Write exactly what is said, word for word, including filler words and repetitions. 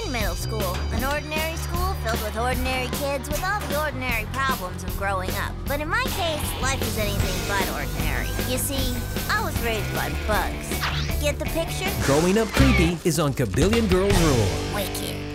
mean middle school? An ordinary school filled with ordinary kids with all the ordinary problems of growing up. But in my case, life is anything but ordinary. You see, I was raised by bugs. Get the picture? Growing Up Creepy is on Kabillion Girls Rule. Wicked.